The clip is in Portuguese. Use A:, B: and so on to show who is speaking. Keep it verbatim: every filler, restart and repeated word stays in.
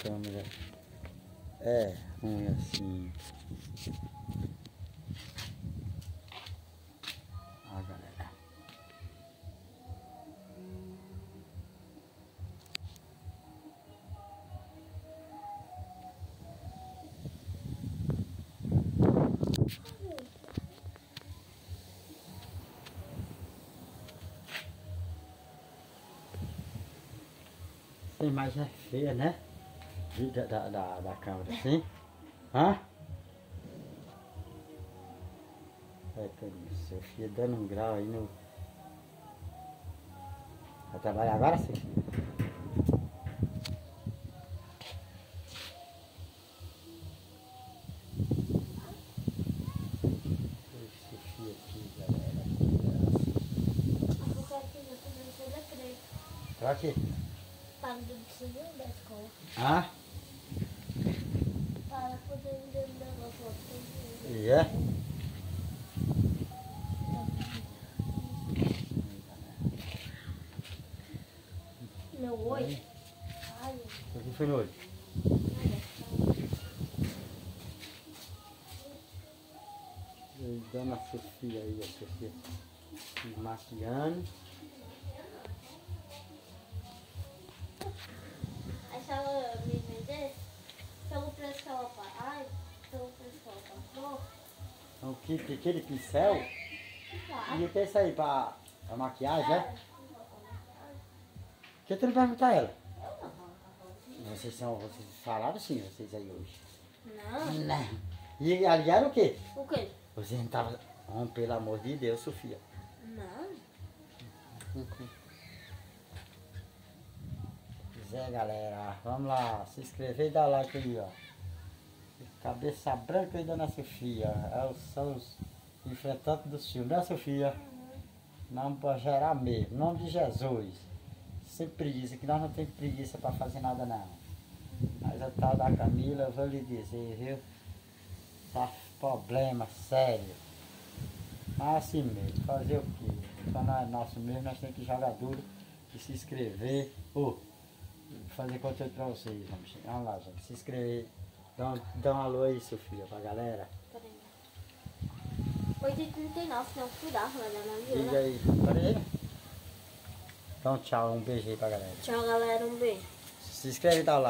A: câmera. É, ruim assim. Ó, galera. Essa imagem é feia, né? Da, da, da, da câmera, assim. Hã? É, Sofia dando um grau aí no... Vai trabalhar agora, Sofia? Sofia aqui, galera. Pra quê?
B: Para do da escola.
A: Ah?
B: Para poder vender um negócio.
A: E é?
B: Meu olho? Ai.
A: O que foi no olho? Dona Sofia aí, a Sofia se maquiando.
B: Aí se ela me vender, pelo preço que ela paga, ai, pelo preço que ela pagou.
A: Então, que, que, aquele pincel?
B: Claro.
A: E o que é isso aí pra, pra maquiagem, é? Por que tu não pergunta a ela? Vocês são, vocês falaram sim, vocês aí hoje.
B: Não.
A: Não. E ali era o quê?
B: O quê?
A: Você não tava... Oh, pelo amor de Deus, Sofia.
B: Não.
A: Pois é, galera. Vamos lá. Se inscrever e dar like aí, ó. Cabeça branca e Dona Sofia. É, são os enfrentantes do filme, né, Sofia? Não pode gerar mesmo. Em nome de Jesus. Sem preguiça, que nós não temos preguiça pra fazer nada, não. Mas a tal da Camila, eu vou lhe dizer, viu? Tá problema sério. Mas assim mesmo, fazer o quê? Então não é nosso mesmo, nós temos que jogar duro e se inscrever. Ou oh, fazer conteúdo pra vocês, vamos, vamos lá, gente. Se inscrever. Dá um, dá um alô aí, Sofia, pra galera.
B: Peraí. oito e trinta e nove, não cuidar, galera, não viu,
A: Diga
B: né?
A: aí. Peraí. Então tchau, um beijo aí pra galera.
B: Tchau, galera, um beijo.
A: Se inscreve e dá o like.